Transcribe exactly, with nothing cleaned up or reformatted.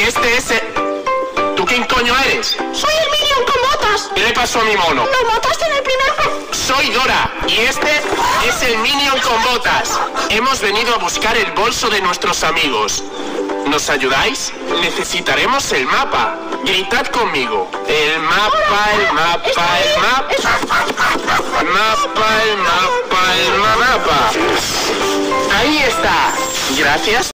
este es el... ¿Tú quién coño eres? Soy el Minion con botas. ¿Qué le pasó a mi mono? Lo mataste en el primer juego. Soy Dora y este es el Minion con botas. Hemos venido a buscar el bolso de nuestros amigos. ¿Nos ayudáis? Necesitaremos el mapa. Gritad conmigo. El mapa, el mapa, el mapa. Mapa, el mapa, el mapa. Ahí está. Gracias.